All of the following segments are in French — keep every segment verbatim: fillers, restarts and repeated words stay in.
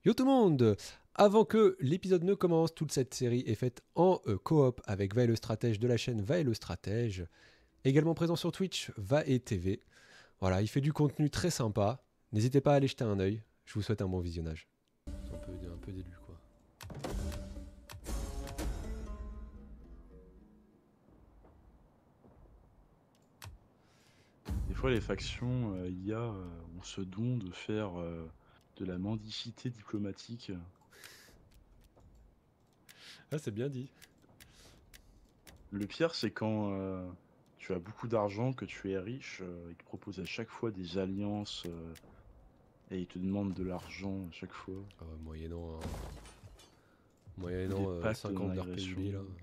Yo tout le monde! Avant que l'épisode ne commence, toute cette série est faite en euh, coop avec Va et le stratège de la chaîne Va et le stratège. Également présent sur Twitch, Va et T V. Voilà, il fait du contenu très sympa. N'hésitez pas à aller jeter un œil. Je vous souhaite un bon visionnage. C'est un peu, un peu d'élu quoi. Des fois, les factions euh, I A euh, ont ce don de faire euh, de la mendicité diplomatique. Ah, c'est bien dit. Le pire, c'est quand euh, tu as beaucoup d'argent, que tu es riche, euh, ils te proposent à chaque fois des alliances euh, et ils te demandent de l'argent à chaque fois. Ah ouais, moyennant, un- Ou des moyennant euh, pactes cinquante de R P U B non-agression. là.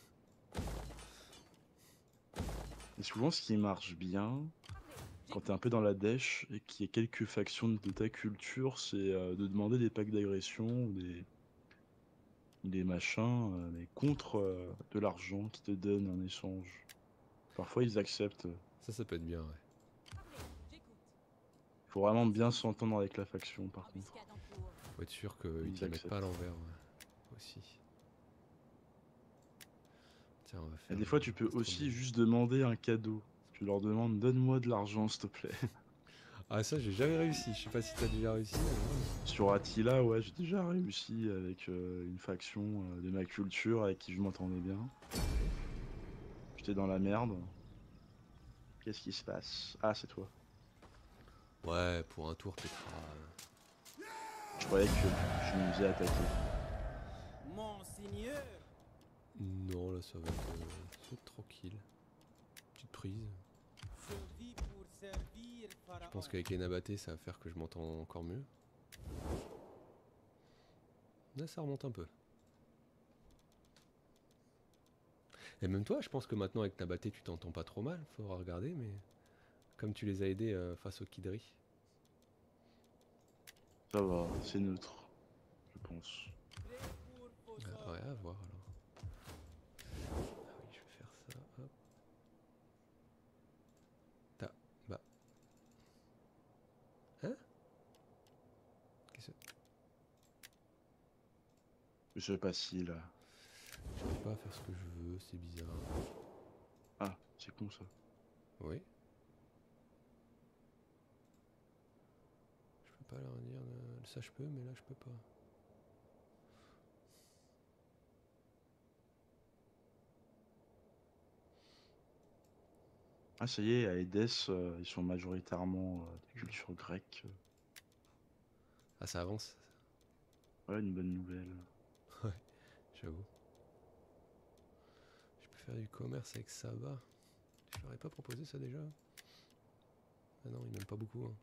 Et souvent, ce qui marche bien, quand tu es un peu dans la dèche et qu'il y ait quelques factions de ta culture, c'est euh, de demander des pactes d'agression ou des, des machins, euh, mais contre euh, de l'argent qu'ils te donnent en échange. Parfois, ils acceptent. Ça, ça peut être bien, ouais. Il faut vraiment bien s'entendre avec la faction, par contre. Faut être sûr qu'ils te Ils la mettent pas à acceptent. l'envers, ouais. Aussi. Tiens, on va Et faire des le fois, tu peux aussi astronomie. juste demander un cadeau. Tu leur demandes, donne-moi de l'argent, s'il te plaît. Ah, ça, j'ai jamais réussi. Je sais pas si t'as déjà réussi. mais Sur Attila, ouais, j'ai déjà réussi avec euh, une faction euh, de ma culture avec qui je m'entendais bien. J'étais dans la merde. Qu'est-ce qui se passe? Ah, c'est toi. Ouais, Ouais, pour un tour, Petra. Je croyais que je me faisais attaquer. Monseigneur, Non, là, ça va être, euh, ça va être tranquille. Petite prise. je vis pour servir Je Pharaon. pense qu'avec les nabatés, ça va faire que je m'entends encore mieux. Là, ça remonte un peu. Et même toi, je pense que maintenant, avec nabaté, tu t'entends pas trop mal. Faudra regarder, mais comme tu les as aidés euh, face au Kidri. Ça va, c'est neutre, je pense. Prêt pour vos Ah, ouais, ordres. à voir alors. Ah oui, je vais faire ça. Hop. Ta. Bah. Hein? Qu'est-ce que Je sais pas si là. j'arrive pas à faire ce que je veux, c'est bizarre. Ah, c'est con ça. Oui. Je peux pas leur dire. euh, Ça, je peux, mais là, je peux pas. Ah, ça y est, à Édesse, euh, ils sont majoritairement euh, de culture grecque. Ah, ça avance. Ouais, une bonne nouvelle. Ouais, j'avoue. Je peux faire du commerce avec Saba. Je leur ai pas proposé ça déjà. Ah non, ils m'aiment pas beaucoup. Hein.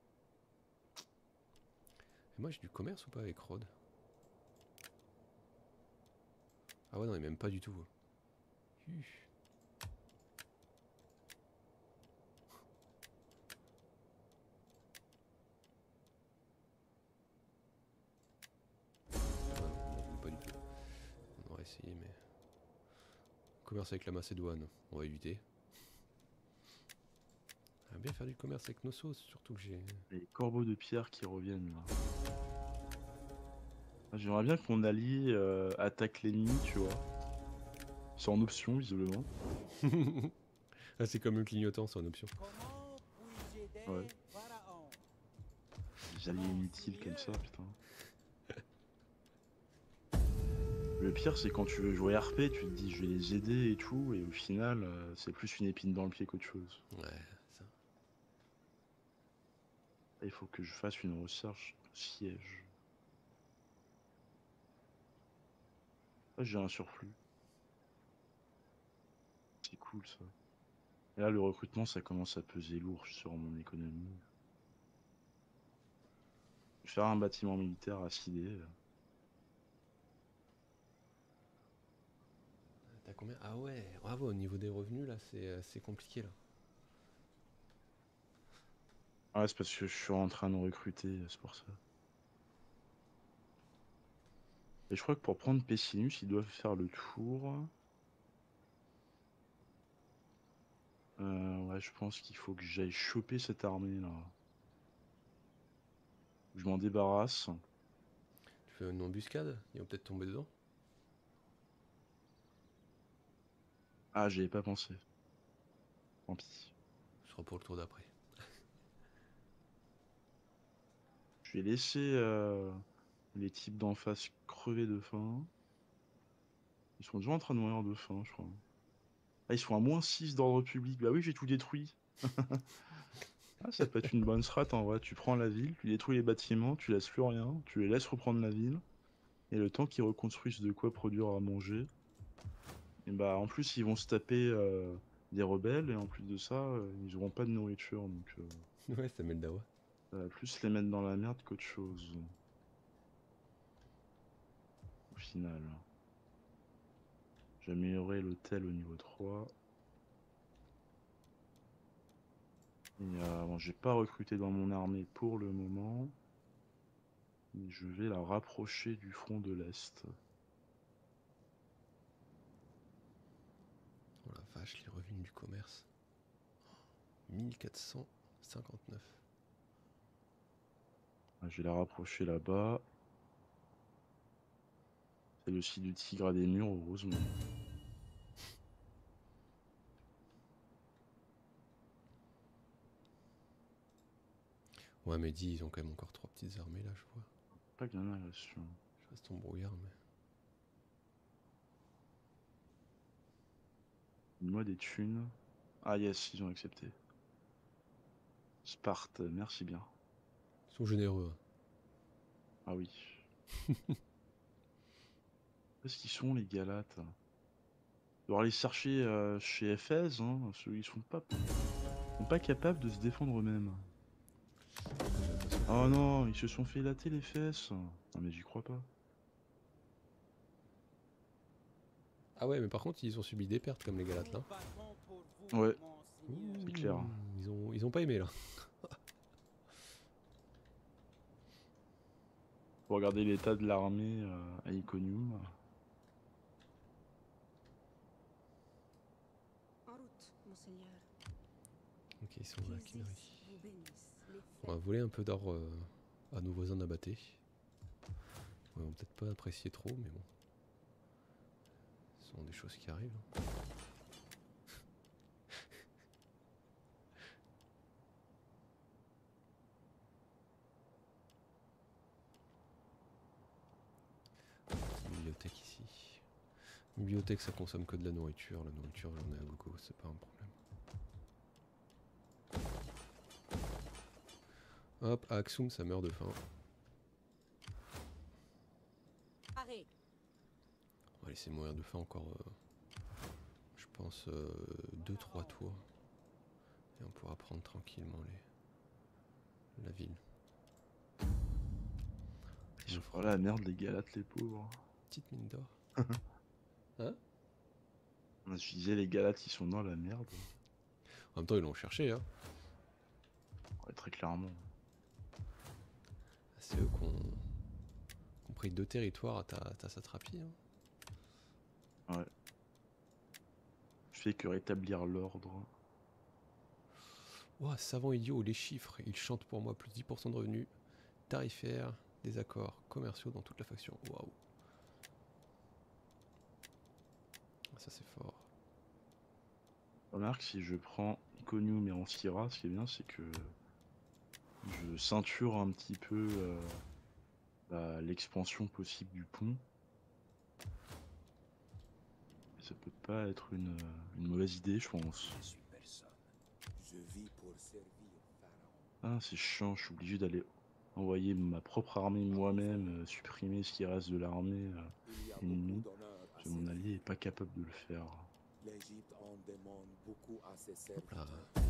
Et moi, j'ai du commerce ou pas avec Rod? Ah ouais, non, ils m'aiment pas du tout. Huh. Ah non, ils m'aiment pas du tout. On aurait essayé, mais... Commerce avec la Macédoine, on va éviter. On va bien faire du commerce avec Knossos, surtout que j'ai... Les corbeaux de pierre qui reviennent là. Ah, j'aimerais bien qu'on allie euh, attaque l'ennemi, tu vois. C'est en option, visiblement. Ah, c'est comme le clignotant, c'est en option. Comment puis-je Ouais. aider Pharaon? Des alliés inutiles comme ça, putain. Le pire, c'est quand tu veux jouer R P, tu te dis je vais les aider et tout, et au final, euh, c'est plus une épine dans le pied qu'autre chose. Ouais, ça. Il faut que je fasse une recherche de siège. Ah, j'ai un surplus. C'est cool ça. Et là, le recrutement, ça commence à peser lourd sur mon économie. Je vais faire un bâtiment militaire à Sidé. T'as combien? Ah ouais, bravo, au niveau des revenus, là, c'est euh, c'est compliqué, là. Ah, c'est parce que je suis en train de recruter, c'est pour ça. Et je crois que pour prendre Pessinus, ils doivent faire le tour. Euh, ouais, je pense qu'il faut que j'aille choper cette armée là. Je m'en débarrasse. fait une embuscade, ils vont peut-être tomber dedans. Ah, j'y ai pas pensé. Tant pis. Ce sera pour le tour d'après. Je vais laisser euh, les types d'en face crever de faim. Ils sont déjà en train de mourir de faim, je crois. Ah, ils sont à moins six d'ordre public. Bah oui, j'ai tout détruit. Ah, ça peut être une bonne strat en vrai. Tu prends la ville, tu détruis les bâtiments, tu laisses plus rien, tu les laisses reprendre la ville. Et le temps qu'ils reconstruisent de quoi produire à manger. Et bah en plus, ils vont se taper euh, des rebelles. Et en plus de ça, euh, ils auront pas de nourriture. Donc euh, Ouais, ça met le dawa. ça va plus les mettre dans la merde qu'autre chose. Au final. J'ai amélioré l'hôtel au niveau trois. Et euh, bon, j'ai pas recruté dans mon armée pour le moment. Mais je vais la rapprocher du front de l'Est. Oh la vache, les revenus du commerce. mille quatre cent cinquante-neuf. Ah, je vais la rapprocher là-bas. C'est le site du Tigre à des murs, heureusement. Ouais, mais dis, ils ont quand même encore trois petites armées là, je vois. Pas bien agression. Je reste en brouillard, mais. Donne-moi des thunes. Ah yes, ils ont accepté. Sparte, merci bien. Ils sont généreux. Hein. Ah oui. Où est-ce qu'ils sont les Galates? On doit aller chercher euh, chez Éphèse, hein. Ceux, ils sont pas, sont pas capables de se défendre eux-mêmes. J'ai l'impression que- Oh non, ils se sont fait latter les fesses. Non mais j'y crois pas. Ah ouais, mais par contre, ils ont subi des pertes comme les Galates là. Nous battons pour vous, Ouais, mon seigneur. c'est clair. Ouh, Ils ont, ils ont pas aimé là. Faut regarder l'état de l'armée euh, à Iconium. En route, monseigneur. Ok, ils sont là, Qu'Isis Kinari. vous bénisse. Les On va fêtes. voler un peu d'or euh, à nos voisins d'Abaté. Ils vont peut-être pas apprécier trop, mais bon. Ce sont des choses qui arrivent. hein. C'est une bibliothèque ici. Une bibliothèque, ça consomme que de la nourriture. La nourriture, j'en ai à gogo, c'est pas un problème. Hop, à Aksum, ça meurt de faim. Arrêt. On va laisser mourir de faim encore, euh, je pense, deux trois tours. Et on pourra prendre tranquillement les... la ville. Ils On sont fera pas la merde les Galates, les pauvres. une petite mine d'or. Hein? Je disais les Galates, ils sont dans la merde. En même temps, ils l'ont cherché, hein. Ouais, très clairement. C'est eux qui ont... qui ont pris deux territoires à ta, à ta satrapie. Hein. Ouais. Je fais que rétablir l'ordre. Ouah, savant idiot, les chiffres, ils chantent pour moi plus de dix pour cent de revenus tarifaires, des accords commerciaux dans toute la faction. Waouh. Ça c'est fort. Remarque, si je prends Iconium et Ancira, ce qui est bien, c'est que je ceinture un petit peu euh, bah, l'expansion possible du pont. Et ça peut pas être une, euh, une mauvaise idée, je pense. Je suis personne. Je vis pour servir Pharaon. Ah, c'est chiant, je suis obligé d'aller envoyer ma propre armée moi-même, euh, supprimer ce qui reste de l'armée euh, Il y a ennemie. beaucoup d'honneur à Parce que mon servir. allié est pas capable de le faire. L'Égypte en demande beaucoup à ses Hop là. serviteurs.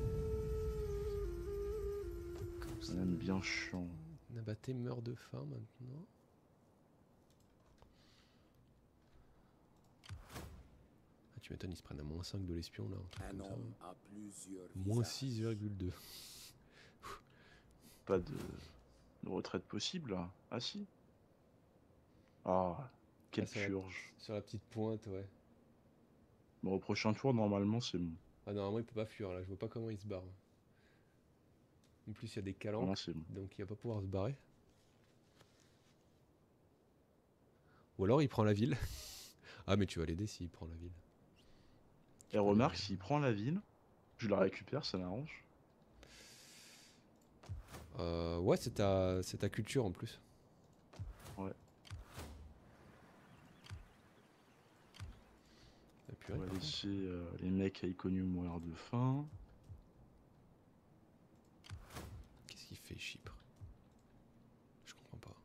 Comme C'est ça. même bien chiant. Nabaté meurt de faim maintenant. Ah, tu m'étonnes, ils se prennent à moins cinq de l'espion là. Un truc Un comme ça. homme a plusieurs Moins visages. six virgule deux. Pas de, de retraite possible là. Ah si. Ah, quelle Ah, sur la- purge. Sur la petite pointe, ouais. Bon, au prochain tour, normalement, c'est bon. Ah, normalement, il peut pas fuir là, je vois pas comment il se barre. En plus, il y a des Normalement, calanques, c'est bon. donc il va pas pouvoir se barrer. Ou alors il prend la ville. Ah mais tu vas l'aider s'il prend la ville. Et remarque, s'il prend la ville, je la récupère, ça m'arrange. Euh, ouais, c'est ta, c'est ta culture en plus. Ouais. Et puis, On va laisser euh, les mecs à Iconium mourir de faim. qu'est-ce qu'il fait Chypre? Je comprends pas.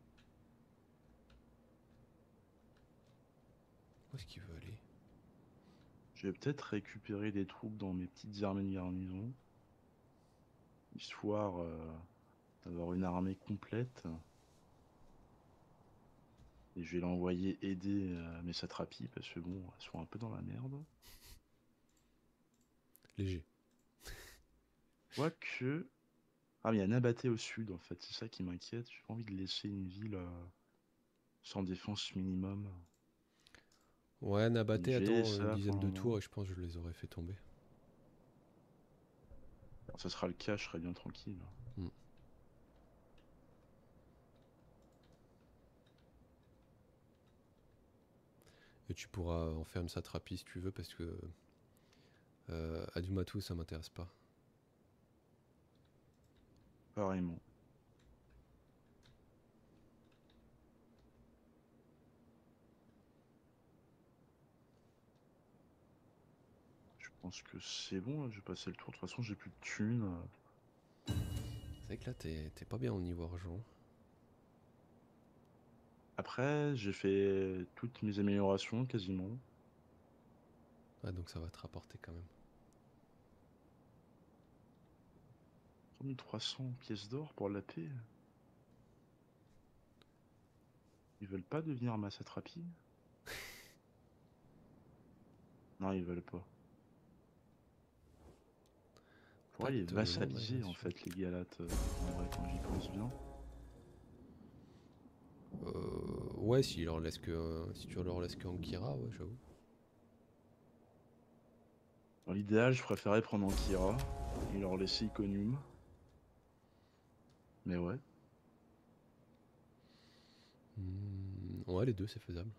Où est-ce qu'il veut aller? Je vais peut-être récupérer des troupes dans mes petites armées de garnison. Histoire euh, d'avoir une armée complète. Et je vais l'envoyer aider euh, mes satrapies parce que bon, elles sont un peu dans la merde. Léger. Quoique. Ah, mais il y a Nabaté au sud en fait, c'est ça qui m'inquiète. J'ai pas envie de laisser une ville euh, sans défense minimum. Ouais, Nabaté J'ai attend une ça pour dizaine le de moment. tours et je pense que je les aurais fait tomber. Quand ça sera le cas, je serai bien tranquille. Hmm. Et tu pourras en faire une satrapie si tu veux parce que euh, Adumatu ça m'intéresse pas. Pareillement. Je pense que c'est bon, là, j'ai passé le tour. De toute façon, j'ai plus de thunes. C'est vrai que là t'es t'es pas bien au niveau argent. Après, j'ai fait toutes mes améliorations quasiment. Ah donc ça va te rapporter quand même. trois mille trois cents pièces d'or pour la paix. Ils veulent pas devenir ma satrapie? Non, ils veulent pas. Faudrait les Pacte vassaliser en d'agression. fait, les Galates, euh, en vrai, quand j'y pense bien. Euh, ouais, si, leur laisse que, euh, si tu leur laisses que Ankira, ouais, j'avoue. Dans l'idéal, je préférais prendre Ankira et leur laisser Iconium. Mais ouais. Hmm, ouais, les deux, c'est faisable.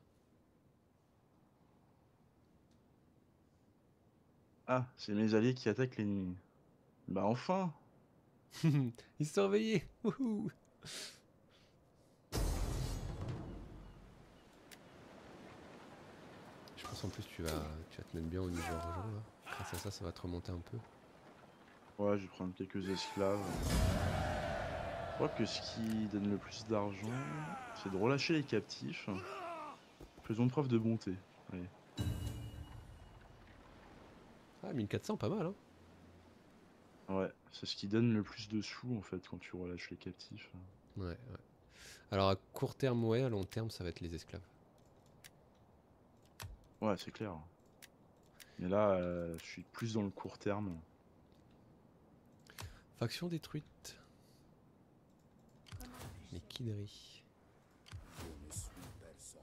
Ah, c'est mes alliés qui attaquent l'ennemi. Bah enfin! Ils se sont réveillés. Wouhou. Je pense en plus tu vas, tu vas te mettre bien au niveau argent là. Grâce à ça, ça va te remonter un peu. Ouais, je vais prendre quelques esclaves. Je crois que ce qui donne le plus d'argent, c'est de relâcher les captifs. Faisons preuve de bonté. Allez. Ah, mille quatre cents, pas mal, hein. Ouais, c'est ce qui donne le plus de sous en fait quand tu relâches les captifs. Ouais, ouais. Alors à court terme, ouais, à long terme, ça va être les esclaves. Ouais, c'est clair. Mais là, euh, je suis plus dans le court terme. Faction détruite. Comment puis-je Les aider? Kidri. Je ne suis personne.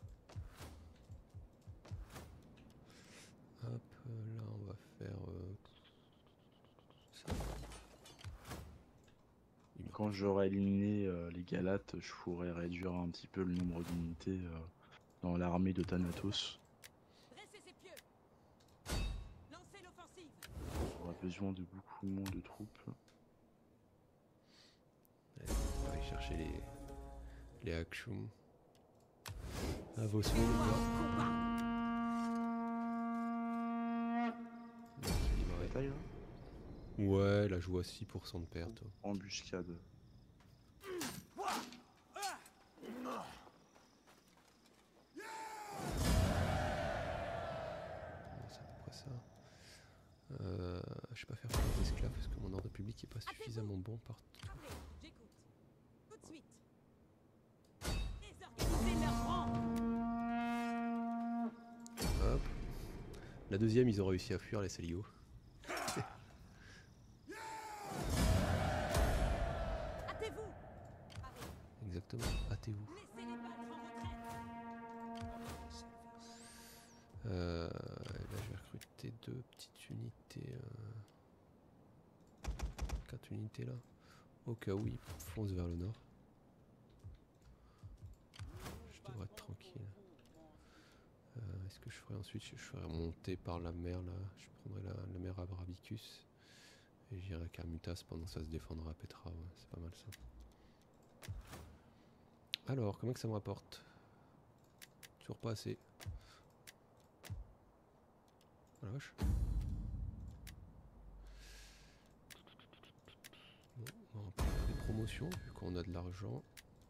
Hop, là on va faire euh, ça. Il m'a Quand j'aurai éliminé euh, les Galates, je pourrais réduire un petit peu le nombre d'unités euh, dans l'armée de Thanatos. Dressez ses pieux. Lancez l'offensive. J'aurai besoin de beaucoup moins de troupes. Allez, on va aller chercher les, les Akshum. À vos soins, Moi les au combat. gars. Équilibré. Bataille là? Ouais, là je vois six pour cent de perte. Embuscade. Ouais, c'est à peu près ça. Euh, je vais pas faire plus d'esclaves parce que mon ordre public est pas suffisamment bon partout. Parlez, j'écoute. Tout de suite. Désorganisez leur rang. Hop. La deuxième, ils ont réussi à fuir les Saligots. Hâtez-vous. Parlez. Exactement. Hâtez-vous. Laissez les battre en retraite. Euh, là, je vais recruter deux petites unités. Euh... Quatre unités là. Au cas où ils foncent vers le nord. Je devrais être tranquille. ferai ensuite, je, je ferai monter par la mer là. Je prendrai la, la mer Abrabicus. Et j'irai à Carmutas pendant que ça se défendra à Petra. Ouais, c'est pas mal ça. Alors, comment que ça me rapporte? Toujours pas assez. Oh la vache. Bon, on va faire des promotions vu qu'on a de l'argent.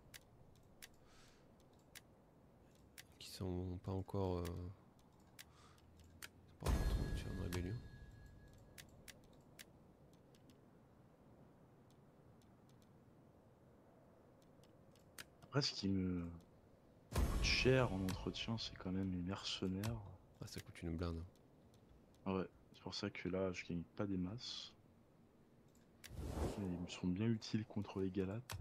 Qui sont pas encore... Euh, c'est pas encore trop sur une rébellion. Après, ce qui me coûte cher en entretien, c'est quand même les mercenaires. Ah, ça coûte une blinde. Ah ouais, c'est pour ça que là, je gagne pas des masses. Mais ils me sont bien utiles contre les Galates.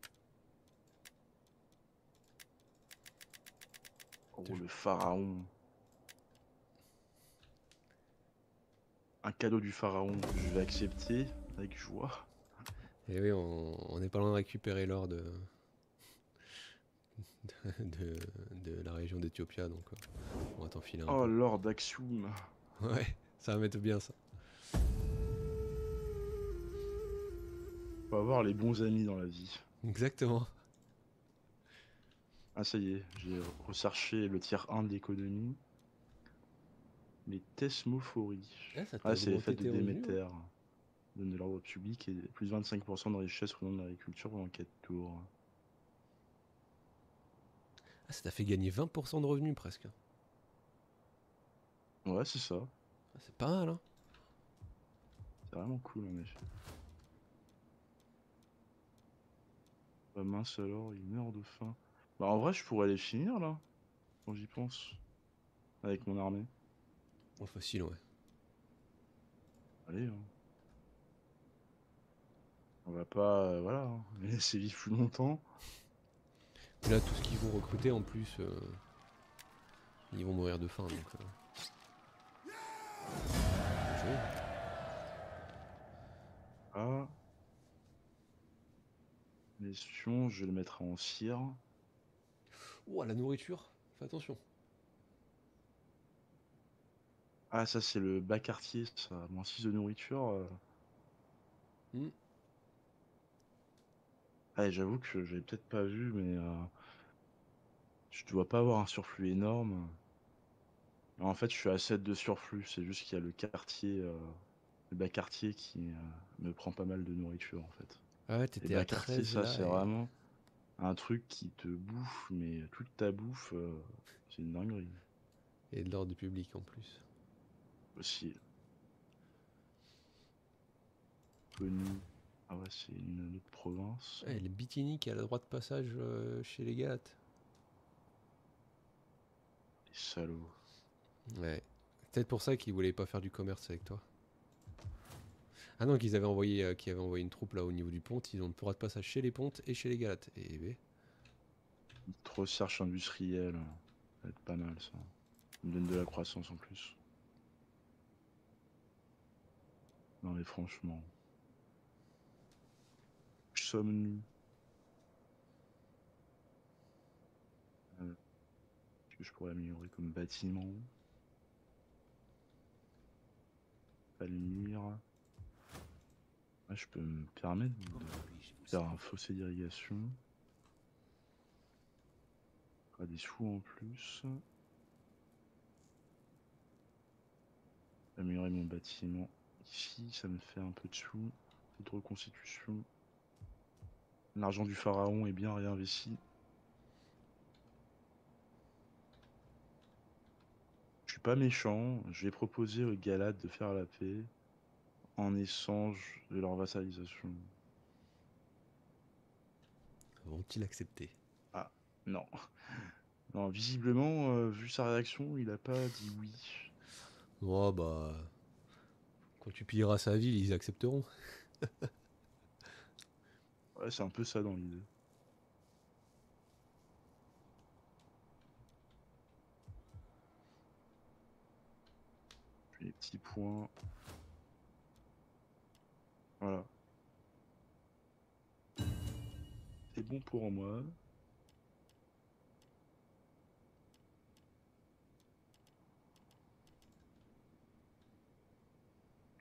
Oh, T'es- le pharaon. Un cadeau du pharaon que je vais accepter avec joie. Et oui, on, on est pas loin de récupérer l'or de, de, de la région d'Éthiopia, donc euh, on va t'en filer un Oh, peu. l'or d'Axiom. Ouais, ça va mettre bien ça. Faut avoir les bons amis dans la vie. Exactement. Ah, ça y est, j'ai recherché le tiers un de l'économie. Les thesmophories. Ah, ça t'a Ah, c'est les augmenté fêtes de tes revenus, ouais. Déméter. Donne de l'ordre public et plus de vingt-cinq pour cent de richesse au nom de l'agriculture pendant quatre tours. Ah, ça t'a fait gagner vingt pour cent de revenus presque. Ouais, c'est ça. Ah, c'est pas mal, hein. C'est vraiment cool en effet. Bah mince alors, il meurt de faim. Bah en vrai, je pourrais les finir là, quand j'y pense. Avec mon armée. Oh, facile, ouais. Allez, hein. On va pas, euh, voilà, hein, les laisser vivre plus longtemps. Et là, tout ce qu'ils vont recruter en plus, euh, ils vont mourir de faim, donc... Euh... bien joué. Ah, l'espion, je vais le mettre en cire. Oh, la nourriture, fais attention. Ah, ça c'est le bas quartier, ça. Moins six de nourriture. euh. Hmm. Ah, et j'avoue que j'avais peut-être pas vu, mais euh, je dois pas avoir un surplus énorme. En fait, je suis à sept de surplus, c'est juste qu'il y a le quartier, euh, le bas quartier qui euh, me prend pas mal de nourriture en fait. Ah ouais, Les t'étais à bas quartiers, treize ça là, c'est et... vraiment un truc qui te bouffe, mais toute ta bouffe, euh, c'est une dinguerie et de l'ordre du public en plus. aussi. Connu. Ah ouais, c'est une autre province. Ouais, le Bitini qui a le droit de passage euh, chez les Galates. Les salauds. Ouais. Peut-être pour ça qu'ils voulaient pas faire du commerce avec toi. Ah non, qu'ils avaient envoyé, euh, qu'ils avaient envoyé une troupe là au niveau du pont. Ils ont le droit de passage chez les pontes et chez les Galates. Et ben, Trop recherche industrielle. Ça va être pas mal ça. Ça me donne de la croissance en plus. Non mais franchement. Sommes-nous? Euh, Qu'est-ce que je pourrais améliorer comme bâtiment? Palmyre. Ouais, je peux me permettre de Comment puis-je vous faire un servir? fossé d'irrigation. Ça fera des sous en plus. Améliorer mon bâtiment. Ici, ça me fait un peu de sous. Un peu de reconstitution. L'argent du pharaon est bien réinvesti. Je suis pas méchant. Je vais proposer aux Galates de faire la paix en échange de leur vassalisation. vont-ils accepter? Ah, non. Non, visiblement, euh, vu sa réaction, il a pas dit oui. Oh bah, quand tu pilleras sa ville, ils accepteront. Ouais, c'est un peu ça dans l'idée. Puis les petits points. Voilà. C'est bon pour moi.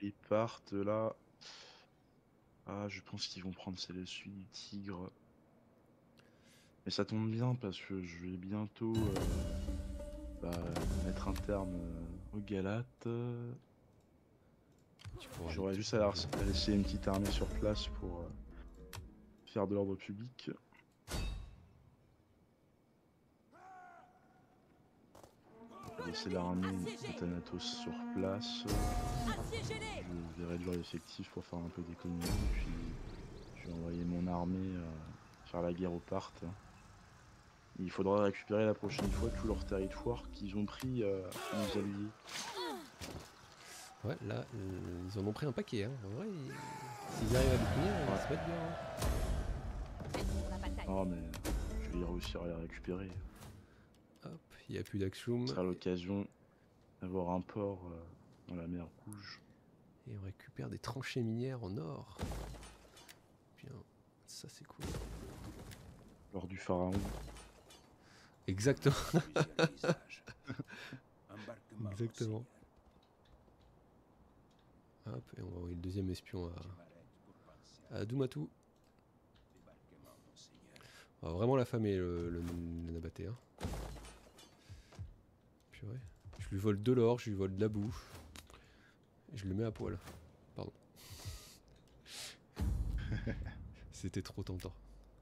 Ils partent là. Ah, je pense qu'ils vont prendre celle celui du tigre. Mais ça tombe bien parce que je vais bientôt euh, bah, mettre un terme euh, aux Galates. euh, Tu pourras J'aurais vite juste te à, la- venger. à laisser une petite armée sur place pour euh, faire de l'ordre public. Je vais laisser l'armée de Thanatos sur place. Assiégez-les! Je vais réduire l'effectif pour faire un peu d'économie. Puis je vais envoyer mon armée euh, faire la guerre aux Parthes. Il faudra récupérer la prochaine fois tout leur territoire qu'ils ont pris euh, à nos alliés. Ouais, là, euh, ils en ont pris un paquet. Hein. En vrai, ils- s'ils arrivent à les tenir, ils Ouais. se mettent bien. Hein. Faites pour la bataille. Ah mais je vais réussir à les récupérer. Hop, il n'y a plus Ce d'Axum. sera l'occasion d'avoir un port euh, dans la mer Rouge. Et on récupère des tranchées minières en or. Bien, ça c'est cool. Lors du pharaon. Exactement. Plusieurs visages. Embarquement Exactement. monseigneur. Hop, et on va envoyer le deuxième espion Je m'arrête pour penser à à, à Doumatou. débarquement monseigneur. On va vraiment l'affamer le, le, le Nabaté. Hein. Purée. Je lui vole de l'or, je lui vole de la bouffe. Et je le mets à poil. Pardon. C'était trop tentant.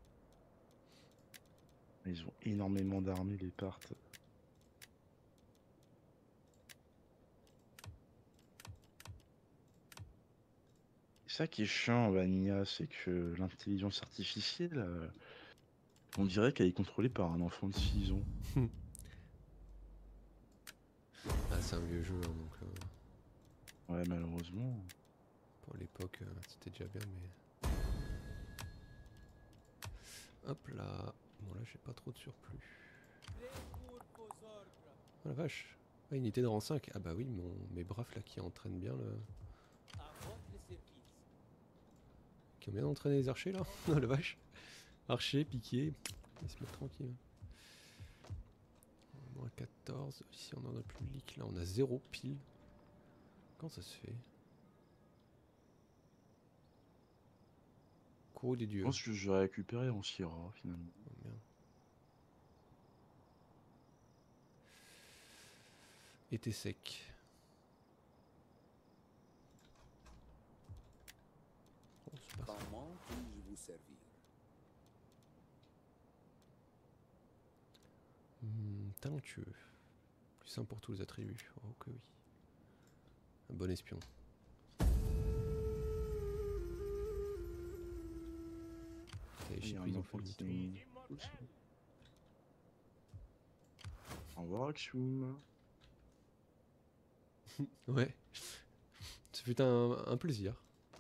Ils ont énormément d'armées, les Parthes. C'est ça qui est chiant en Vanilla, c'est que l'intelligence artificielle, euh, on dirait qu'elle est contrôlée par un enfant de six ans. Ah, c'est un vieux jeu, hein, donc euh, Ouais, malheureusement. pour l'époque, euh, c'était déjà bien, mais. Hop là. Bon, là, j'ai pas trop de surplus. Oh la vache. Ah, unité de rang cinq. Ah bah oui, mon, mes braves là qui entraînent bien le. Qui ont bien entraîné les archers là. Oh la vache. Archers, piquiers. Ils se mettent tranquilles. Moins quatorze. Ici on en a public. Là on a zéro pile. Comment ça se fait? Courroux des Je dieux. pense que je vais récupérer en Syrah, finalement. Oh merde. Été sec. Oh, c'est pas ça. Comment puis-je vous servir? Hmm, talentueux. Plus un pour tous les attributs. Oh que oui. Un bon espion. Ça y est, Il j'ai y a pris, un ils ont enfant fait qui demi-tour. est... Au revoir, Axiom. Ouais. Ce fut un, un plaisir.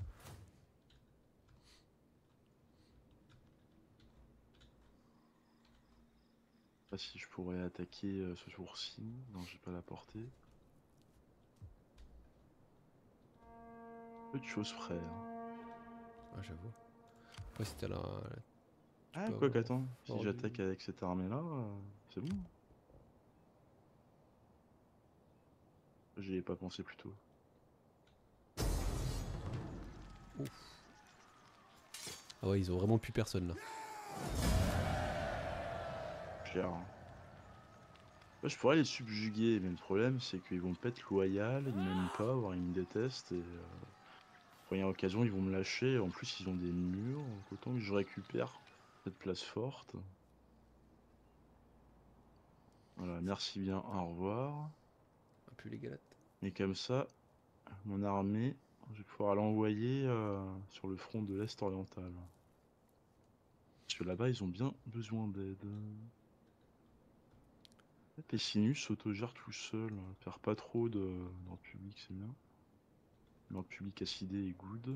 Je sais pas si je pourrais attaquer euh, ce jour-ci. Non, j'ai pas la portée. Peu de choses près. Hein. Ah j'avoue. Après si t'as la... Ah, peux quoi avoir qu'attends. Si hors j'attaque du- avec cette armée-là, euh, c'est bon. J'y ai pas pensé plus tôt. Ah ouais, ils ont vraiment plus personne là. Cher. Hein. Ouais, je pourrais les subjuguer, mais le problème c'est qu'ils vont pas être loyaux, ils m'aiment pas, voire ils me détestent, et euh, première occasion ils vont me lâcher, en plus ils ont des murs, donc autant que je récupère cette place forte. Voilà, merci bien, au revoir. Ah, plus les galates. Et comme ça, mon armée, je vais pouvoir l'envoyer euh, sur le front de l'Est oriental. Parce que là-bas ils ont bien besoin d'aide. Pessinus s'autogère tout seul, faire pas trop de dans le public c'est bien. L'ordre public acidé est good.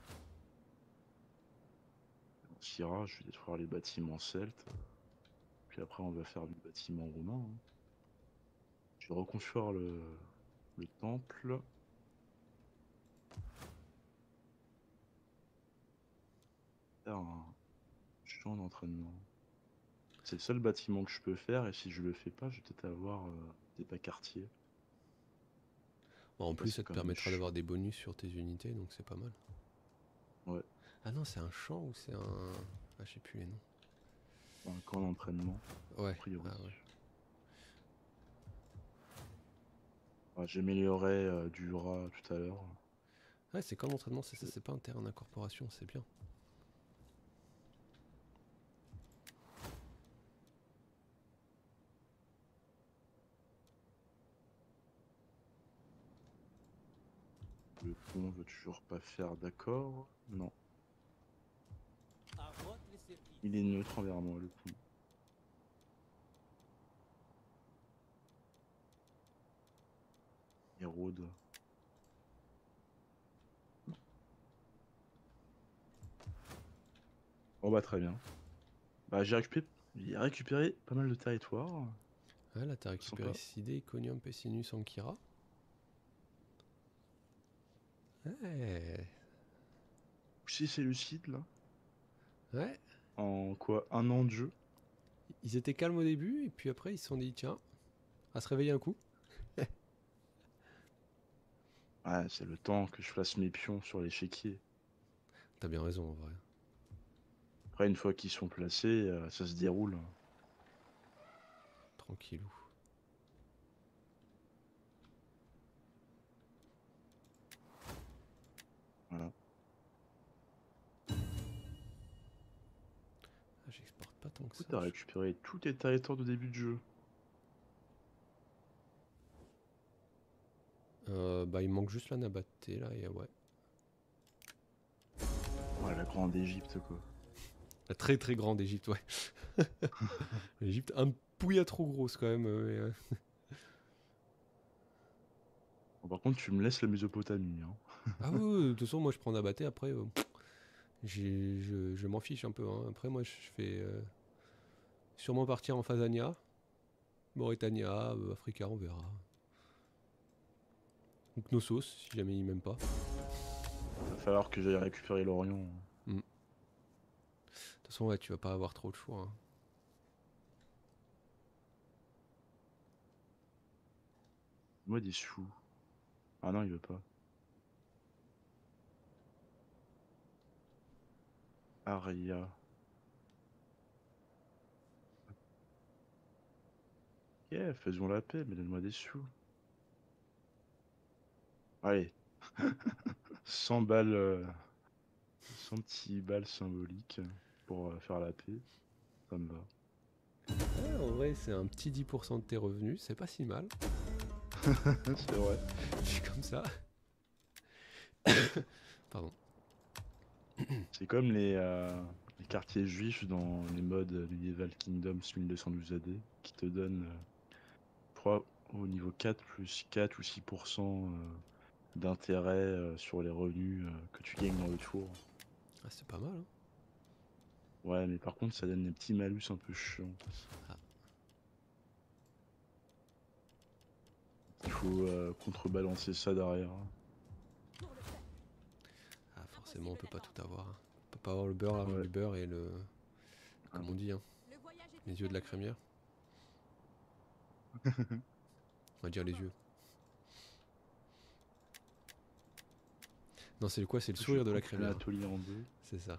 Syrah, je vais détruire les bâtiments celtes. Puis après, on va faire du bâtiment romain. Hein. Je vais reconstruire le, le temple. Faire un champ d'entraînement. C'est le seul bâtiment que je peux faire. Et si je le fais pas, je vais peut-être avoir euh, des bas quartiers. Bon, en Bah, plus, c'est ça te quand même permettra chaud. d'avoir des bonus sur tes unités, donc c'est pas mal. Ouais, Ah non, c'est un champ ou c'est un... Ah, je sais plus les noms. un camp d'entraînement, a Ouais, priori. ah ouais. Ah, j'améliorais euh, du rat tout à l'heure. Ouais, c'est comme entraînement, c'est ça, c'est pas un terrain d'incorporation, c'est bien. Le pont veut toujours pas faire d'accord. Non, À votre service. il est neutre envers moi, le pont. Il rôde. Bon bah très bien. Bah j'ai récupéré, j'ai récupéré pas mal de territoire. Ah là, t'as récupéré Sympa. Sidé, Iconium, Pessinus, Ankira. Ouais. Si c'est lucide là. Ouais. En quoi? Un an de jeu? Ils étaient calmes au début, et puis après, ils se sont dit, tiens, à se réveiller un coup. Ouais, c'est le temps que je fasse mes pions sur l'échiquier. T'as bien raison, en vrai. Après, une fois qu'ils sont placés, euh, ça se déroule. Tranquillou. Voilà. Ah, j'exporte pas tant que Du coup, ça. t'as je- récupéré tous tes territoires de début de jeu. Euh, bah, il manque juste la Nabaté, là, et ouais. Ouais, la grande Égypte, quoi. La très très grande Égypte, ouais. L'Égypte, un pouilla trop grosse quand même. euh, mais, euh, Bon, par contre, tu me laisses la Mésopotamie, hein. Ah oui, oui, de toute façon, moi je prends Nabaté, après, euh, j'ai- je, je m'en fiche un peu. Hein. Après, moi je fais euh, sûrement partir en Phasania, Mauritania, euh, Africa, on verra. Ou Knossos, si jamais ils m'aiment pas. Va falloir que j'aille récupérer l'Orient. Hmm. De toute façon, ouais, tu vas pas avoir trop de choix. Hein. Moi, des sous. Ah non, il veut pas. Aria. Yeah, faisons la paix, mais donne-moi des sous. Allez. cent balles. euh, cent petits balles symboliques pour euh, faire la paix. Ça me va. Ouais, en vrai, c'est un petit dix pour cent de tes revenus, c'est pas si mal. C'est vrai. Je suis comme ça. Pardon. C'est comme les, euh, les quartiers juifs dans les modes Medieval Kingdoms mille deux cent douze A D qui te donnent, euh, je crois, au niveau quatre plus quatre ou six pour cent euh, d'intérêt euh, sur les revenus euh, que tu gagnes dans le tour. Ah, c'est pas mal. Hein. Ouais, mais par contre, ça donne des petits malus un peu chiants. Ah. Il faut euh, contrebalancer ça derrière. Ah, forcément, on peut pas tout avoir. Hein. On peut pas avoir le beurre, l'argent Ouais. du beurre et le. Ah. Comme on dit, hein, Le voyage est les yeux de la crémière. On va dire les yeux. Non, c'est quoi? C'est le Je sourire de la coupe crémière. l'atelier en deux. C'est ça.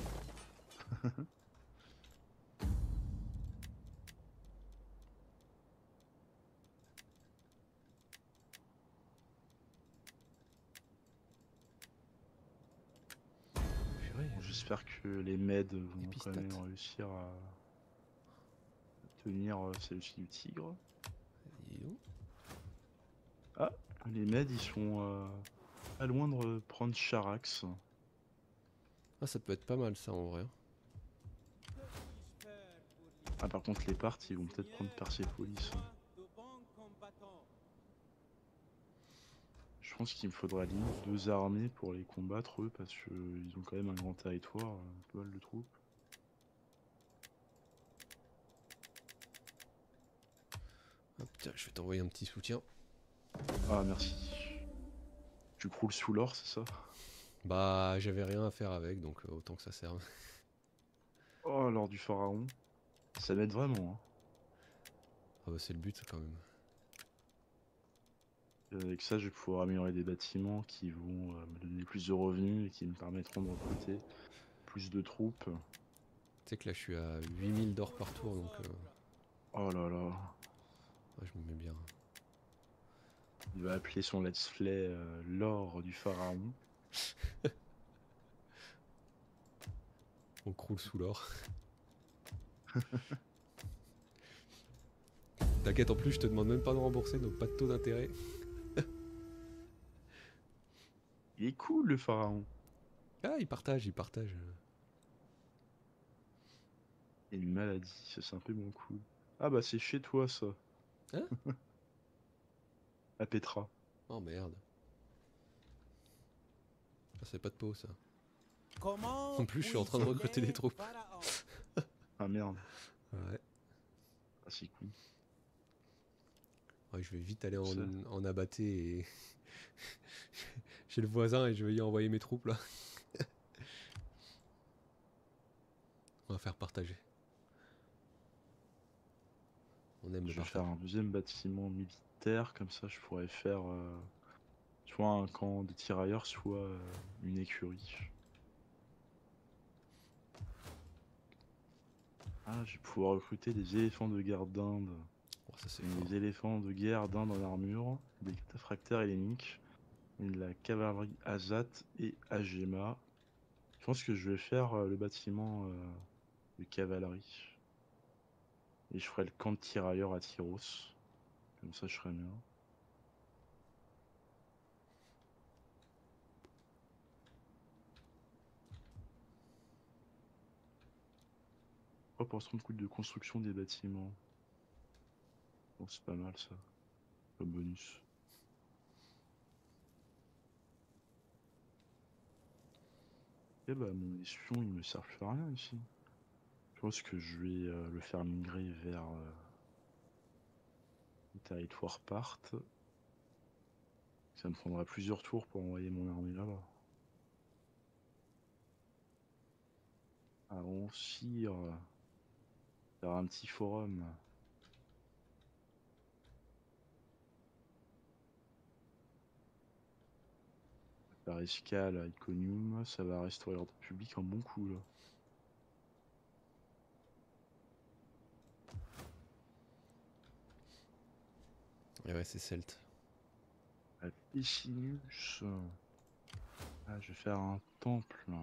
Purée, Bon, j'espère que les Mèdes vont quand Épistate. même réussir à tenir euh, celle-ci du tigre. dis donc. Ah, les Mèdes, ils sont euh, pas loin de prendre Charax. Ah, ça peut être pas mal ça en vrai. Que puis-je faire pour lui? Ah, par contre, les Parthes, ils vont peut-être prendre Persépolis. De bons combattants. Je pense qu'il me faudra limite deux armées pour les combattre, eux, parce qu'ils ont quand même un grand territoire, euh, pas mal de troupes. Ah, putain, je vais t'envoyer un petit soutien. Ah, merci. Tu croules sous l'or, c'est ça? Bah, j'avais rien à faire avec, donc euh, autant que ça serve. Oh, l'or du pharaon. Ça m'aide vraiment, hein. Ah bah, c'est le but quand même. Avec ça, je vais pouvoir améliorer des bâtiments qui vont euh, me donner plus de revenus et qui me permettront de recruter plus de troupes. Tu sais que là, je suis à huit mille d'or par tour, donc euh, Oh là là, ouais, je me mets bien. il va appeler son let's play euh, l'or du pharaon. On croule sous l'or. T'inquiète, en plus, je te demande même pas de rembourser, donc pas de taux d'intérêt. Il est cool le pharaon. Ah, il partage, il partage. Et une maladie, ça c'est un peu moins cool. Ah bah c'est chez toi ça. Hein? À Petra. Oh merde. Ah, c'est pas de peau, ça. Comment En plus, je suis en train de puis-je recruter des aider troupes. Pharaon? Ah merde. Ouais. Ah c'est cool. Ouais, je vais vite aller en, Ça. en abatté et chez le voisin et je vais y envoyer mes troupes là. On va faire partager. On aime le Je vais partage. faire un deuxième bâtiment militaire, comme ça je pourrais faire euh, soit un camp de tirailleurs, soit euh, une écurie. Ah, je vais pouvoir recruter des éléphants de guerre d'Inde. Oh, ça c'est Et fort. des éléphants de guerre d'Inde en armure, des cataphractaires helléniques, et de la cavalerie Azat et Agema. Je pense que je vais faire euh, le bâtiment euh, de cavalerie. Et je ferai le camp de tirailleurs à Tyros. Comme ça je serai bien. Oh, pour se rendre compte de construction des bâtiments. Bon, c'est pas mal ça, comme bonus. Eh bah mon espion il me sert plus à rien ici. Je pense que je vais euh, le faire migrer vers euh, le territoire part. Ça me prendra plusieurs tours pour envoyer mon armée là-bas. Allons, sire, faire un petit forum. Faire escale à Iconium, ça va restaurer l'ordre public un bon coup là. Et ouais, c'est celte. À Pessinus. Ah, je vais faire un temple là.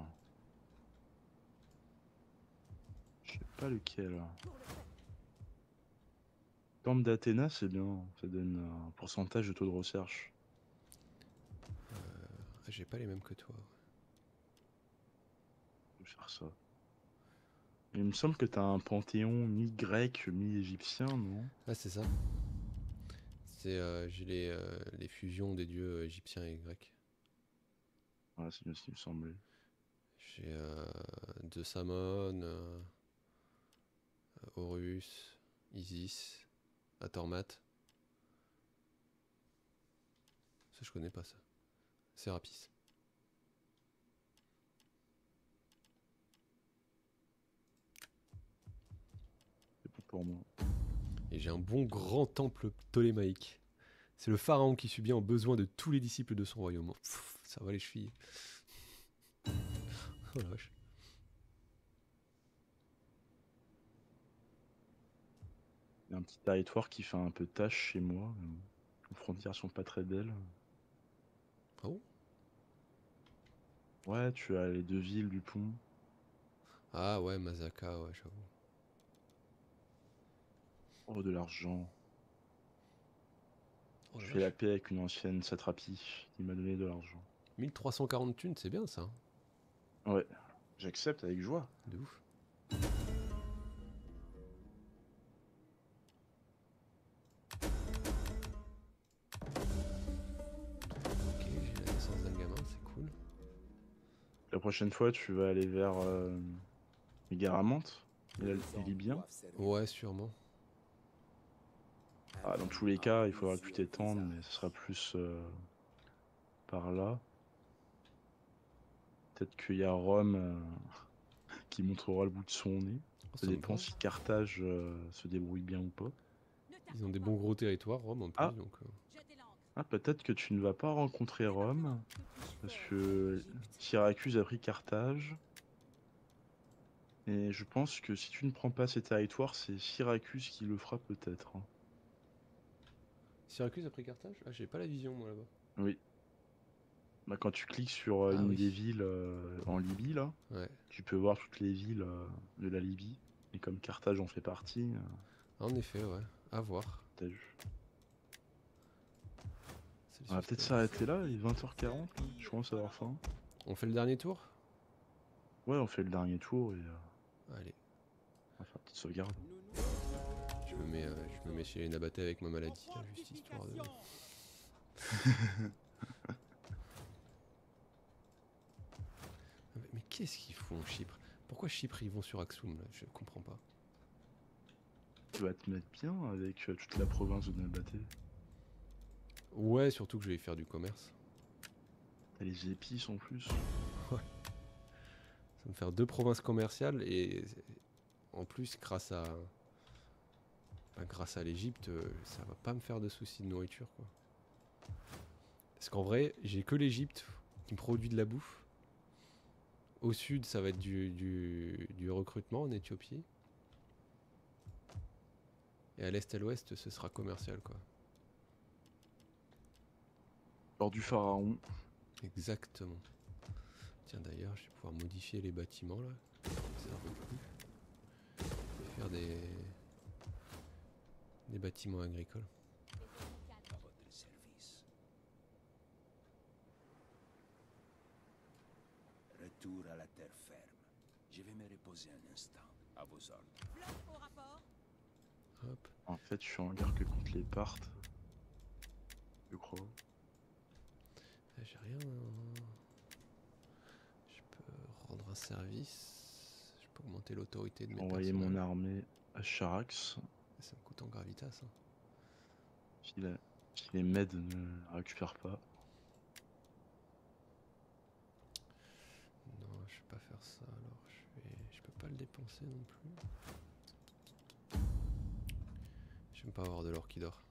Je sais pas lequel. Temple d'Athéna, c'est bien. Ça donne un pourcentage de taux de recherche. Ah, j'ai pas les mêmes que toi. Je vais faire ça. Il me semble que t'as un panthéon mi-grec, mi-égyptien, non? Ah, c'est ça. C'est euh, j'ai les, euh, les fusions des dieux euh, égyptiens et grecs. Ouais, c'est bien ce qui me semblait. J'ai euh, Zeus Ammon, euh, Horus, Isis, Atormat. Ça, je connais pas ça. Sérapis. C'est bon pour moi. Et j'ai un bon grand temple ptolémaïque. C'est le pharaon qui subit en besoin de tous les disciples de son royaume. Pff, ça va les chevilles. Oh la vache. Il y a un petit territoire qui fait un peu tâche chez moi. mais bon, les frontières sont pas très belles. Ah bon? Ouais, tu as les deux villes du pont. Ah ouais, Mazaka, ouais, j'avoue. Oh, de l'argent. Oh Je la fais la vache. paix avec une ancienne satrapie qui m'a donné de l'argent. mille trois cent quarante thunes, c'est bien ça. Hein. Ouais, j'accepte avec joie. De ouf. Ok, j'ai la naissance d'un gamin, c'est cool. La prochaine fois, tu vas aller vers euh, Mégaramante. Il, a- Les il hommes est bien. doivent servir. Ouais, sûrement. Un Ah, dans homme tous les a cas, il faudra que tu plusieurs t'étendes, mais visages. ce sera plus euh, par là. Peut-être qu'il y a Rome euh, qui montrera le bout de son nez. Oh, Ça ça me dépend va. si Carthage euh, se débrouille bien ou pas. Ils ont des bons gros territoires, Rome en plus, Ah, donc... euh, Jetez l'ancre. Ah, peut-être que tu ne vas pas rencontrer Rome, parce que Égypte. Syracuse a pris Carthage. Et je pense que si tu ne prends pas ces territoires, c'est Syracuse qui le fera peut-être, hein. Syracuse après Carthage? Ah, j'ai pas la vision moi là-bas. Oui. Bah, quand tu cliques sur euh, Ah une oui. des villes euh, en Libye, là, Ouais. tu peux voir toutes les villes euh, de la Libye. Et comme Carthage en fait partie, euh, En effet, ouais. À voir. t'as vu. C'est le On va peut-être suspense. s'arrêter là, il est vingt heures quarante, là. Je commence à avoir faim. On fait le dernier tour? Ouais, on fait le dernier tour et euh, Allez. on va faire une petite sauvegarde. Nous nous Je me mets, euh, je me mets chez les Nabatés avec ma maladie, là, juste histoire de... Ah, Mais, mais qu'est-ce qu'ils font, Chypre? Pourquoi Chypre, ils vont sur Axoum, là? Je comprends pas. Tu vas te mettre bien avec euh, toute la province de Nabaté. Ouais, surtout que je vais y faire du commerce. T'as les épices en plus. Ça va me faire deux provinces commerciales et en plus, grâce à, bah, grâce à l'Égypte, euh, ça va pas me faire de soucis de nourriture, quoi. Parce qu'en vrai, j'ai que l'Égypte qui me produit de la bouffe. Au sud, ça va être du, du, du recrutement en Éthiopie. Et à l'est et à l'ouest, ce sera commercial, quoi. Lors du pharaon. Exactement. Tiens, d'ailleurs, je vais pouvoir modifier les bâtiments, là. Ça ne plus. Et faire des, des bâtiments agricoles. à votre service. Retour à la terre ferme. Je vais me reposer un instant. À vos ordres. Hop. En fait, je suis en guerre que contre les Parthes. Je crois. Ah, j'ai rien. hein. Je peux rendre un service. Je peux augmenter l'autorité de mes Envoyer mon personnages. armée à Charax. Ça me coûte en gravitas. hein. Si, la- si les Mèdes ne la récupèrent pas. Non, je vais pas faire ça. Alors, je vais. Je peux pas le dépenser non plus. J'aime pas avoir de l'or qui dort.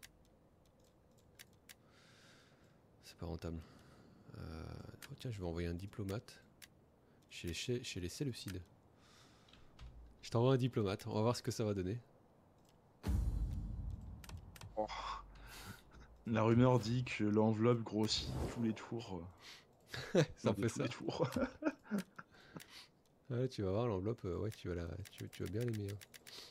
C'est pas rentable. Euh, Oh tiens, je vais envoyer un diplomate chez les, chez, chez les Séleucides. Je t'envoie un diplomate, on va voir ce que ça va donner. Oh. La rumeur dit que l'enveloppe grossit tous les tours. Ça Non, de fait tous ça. les tours. Ouais, tu vas voir l'enveloppe, euh, ouais, tu vas, la, tu, tu vas bien l'aimer. hein.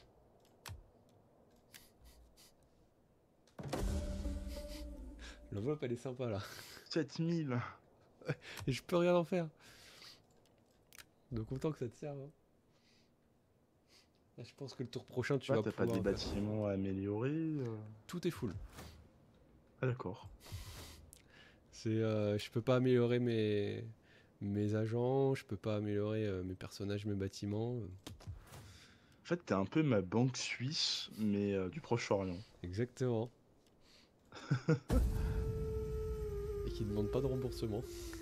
L'enveloppe, elle est sympa là. sept mille. Et je peux rien en faire. Donc autant que ça te serve. hein. Là, je pense que le tour prochain, tu Ah, vas t'as pas pouvoir des faire- bâtiments à améliorer euh Tout est full. Ah, d'accord. C'est, euh, je peux pas améliorer mes, mes agents, je peux pas améliorer euh, mes personnages, mes bâtiments. euh, En fait, t'es un peu ma banque suisse, mais euh, du Proche-Orient. Exactement. Et qui demande pas de remboursement.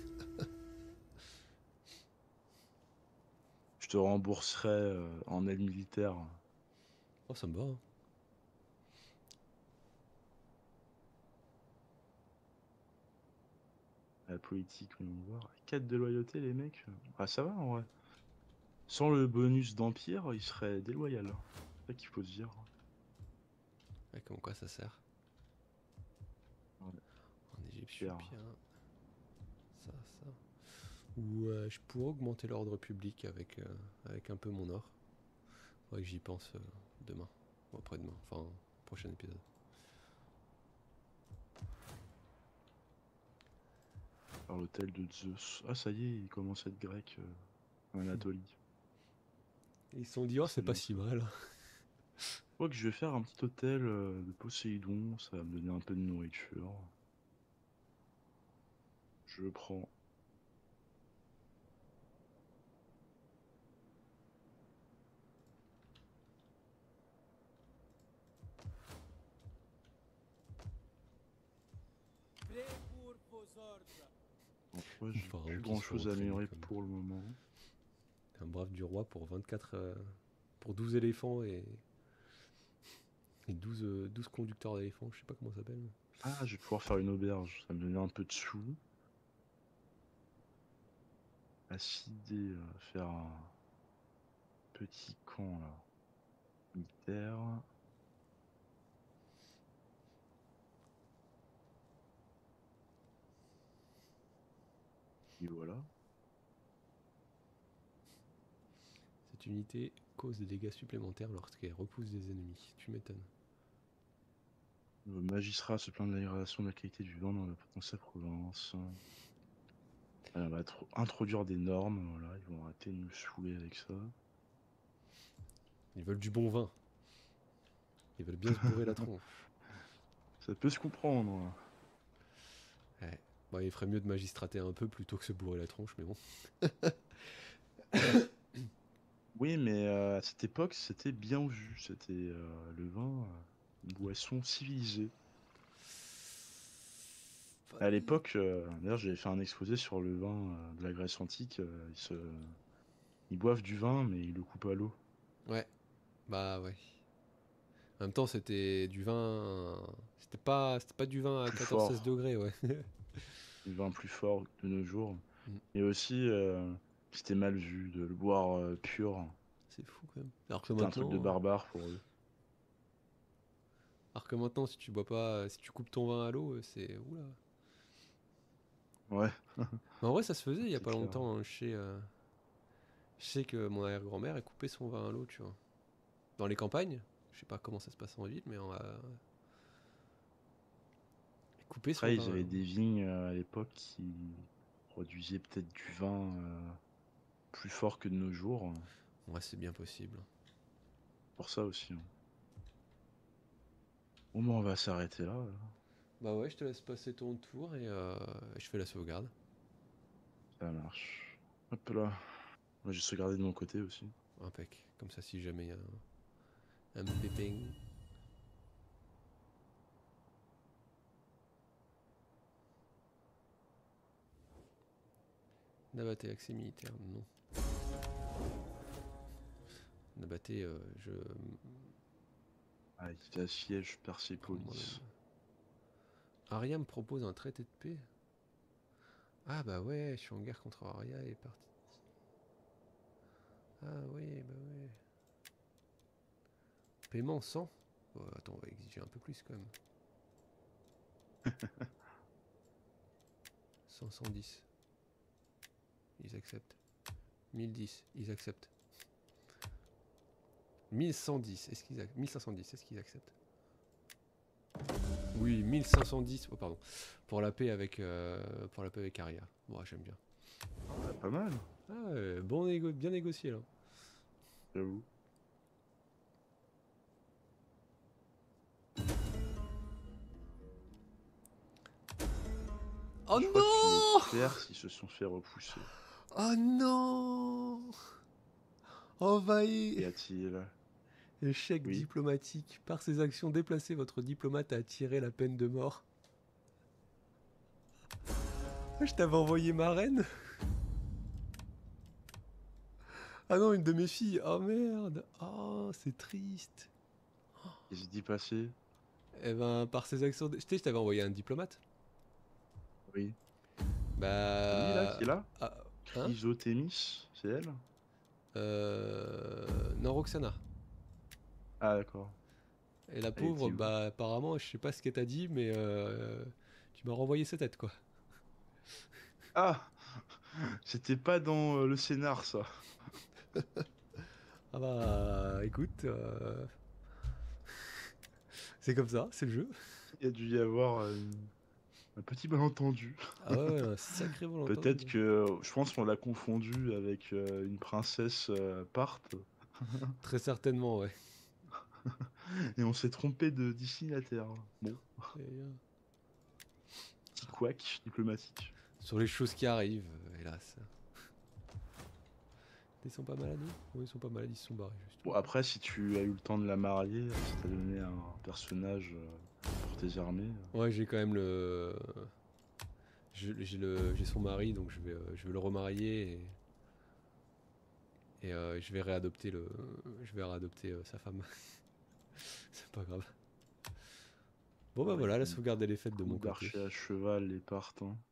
Je te rembourserai euh, en aide militaire. Oh, ça me va. hein. La politique, on va voir. quatre de loyauté, les mecs. Ah, ça va en vrai. Sans le bonus d'empire, il serait déloyal. C'est ça qu'il faut se dire. Ouais, comme quoi ça sert. Ouais. En Égypte, Pierre. bien. Ça, ça. Ou euh, je pourrais augmenter l'ordre public avec, euh, avec un peu mon or. Faudrait que j'y pense euh, demain. Ou après-demain. Enfin, prochain épisode. Par l'hôtel de Zeus. Ah, ça y est, il commence à être grec euh, en Anatolie. Et ils se sont dit, oh, C'est c'est pas bien, si ça. mal. Je crois que je vais faire un petit hôtel euh, de Poséidon. Ça va me donner un peu de nourriture. Je le prends. Prêt pour vos ordres. Donc, ouais, j'ai Pharaon plus qui grand se chose fait à entraîner améliorer comme- pour le moment. Un brave du roi pour vingt-quatre. euh, pour douze éléphants et. Et douze, euh, douze conducteurs d'éléphants, je sais pas comment ça s'appelle. Ah, je vais pouvoir faire une auberge. Ça me donner un peu de sous. Acider, euh, faire un petit camp là. Militaire. Et voilà. Cette unité cause des dégâts supplémentaires lorsqu'elle repousse des ennemis. Tu m'étonnes. Le magistrat se plaint de la dégradation de la qualité du vent dans, la- dans sa province. Alors, on va tro- introduire des normes, voilà, ils vont arrêter de nous saouler avec ça. Ils veulent du bon vin. Ils veulent bien se bourrer la tronche. Ça peut se comprendre. Ouais. Bon, il ferait mieux de magistrater un peu plutôt que se bourrer la tronche, mais bon. Oui, mais euh, à cette époque, c'était bien vu. C'était euh, le vin, euh, une boisson civilisée. À l'époque, euh, d'ailleurs, j'avais fait un exposé sur le vin euh, de la Grèce antique. euh, ils, se... ils boivent du vin, mais ils le coupent à l'eau. Ouais, bah ouais. En même temps, c'était du vin. C'était pas, c'était pas du vin à Plus quatorze seize fort, degrés, ouais. du vin plus fort de nos jours. Mm. Et aussi, euh, c'était mal vu de le boire euh, pur. C'est fou quand même. Alors que C'était un truc de maintenant, barbare pour eux. alors que maintenant, si tu bois pas, si tu coupes ton vin à l'eau, euh, c'est oula. Ouais, Mais en vrai, ça se faisait il y a c'est pas clair. longtemps. Hein. Je sais, euh, je sais que mon arrière-grand-mère elle coupait son vin à l'eau, tu vois. Dans les campagnes, je sais pas comment ça se passe en ville, mais on a elle coupait son Après, vin ils à avaient l'eau. des vignes euh, à l'époque qui produisaient peut-être du vin euh, plus fort que de nos jours. Ouais, c'est bien possible. Pour ça aussi. Hein. Bon, bah, on va s'arrêter là. là. Bah ouais, je te laisse passer ton tour et euh, je fais la sauvegarde. Ça marche. Hop là. Moi, j'ai sauvegardé de mon côté aussi. Impec. Comme ça, si jamais il y a un, un pépin. Nabaté, accès militaire, non. Nabaté, euh, je. Ah, il fait un siège Prends moi-même. Persépolis. Aria me propose un traité de paix. Ah bah ouais, je suis en guerre contre Aria et parti. Ah oui, bah ouais. Paiement cent. Oh, attends, on va exiger un peu plus quand même. cent, cent dix. Ils acceptent. mille dix, ils acceptent. mille cent dix, est-ce qu'ils acceptent? mille cinq cent dix, est-ce qu'ils acceptent? Oui, mille cinq cent dix. Oh pardon. Pour la paix avec euh, pour la paix avec Aria. Moi, j'aime bien. Ah, pas mal, Ah ouais, bon négo bien négocié là. j'avoue. Oh Je crois que les non! Perses, ils se sont fait repousser. Oh non! Envahi! Y a-t-il? Échec Oui. diplomatique. Par ses actions déplacées, votre diplomate a attiré la peine de mort. Je t'avais envoyé ma reine? Ah non, une de mes filles. Oh merde. Oh, c'est triste. Qu'est-ce qui s'est passé? Eh ben, par ses actions... dé- Je t'ai- je t'avais envoyé un diplomate. Oui. Lui, là, qui est Bah... là? ah, hein? Chrysothémis, c'est elle? Euh... Non, Roxana. Ah, d'accord. Et la Elle pauvre, était où? bah apparemment, je sais pas ce qu'elle t'a dit, mais euh, tu m'as renvoyé sa tête, quoi. Ah! C'était pas dans euh, le scénar, ça. Ah bah, écoute, euh, c'est comme ça, c'est le jeu. Il y a dû y avoir euh, une- un petit malentendu. Ah ouais, ouais, un sacré Peut-être malentendu. que euh, je pense qu'on l'a confondu avec euh, une princesse euh, Parthe Très certainement, ouais. et on s'est trompé de destinataire. Bon, Et, euh, petit couac diplomatique. sur les choses qui arrivent, euh, hélas. Ils sont pas malades, eux? Oui, ils sont pas malades, ils se sont barrés, juste. Bon, après, si tu as eu le temps de la marier, si t'as donné un personnage euh, pour tes armées. euh, Ouais, j'ai quand même le... je- J'ai le... j'ai son mari, donc je vais, euh, je vais le remarier et... Et euh, je vais réadopter le... Je vais réadopter euh, sa femme. C'est pas grave. Bon bah Ouais, voilà, la coup- sauvegarde elle est faite de coup mon côté. d'archer à cheval et partant.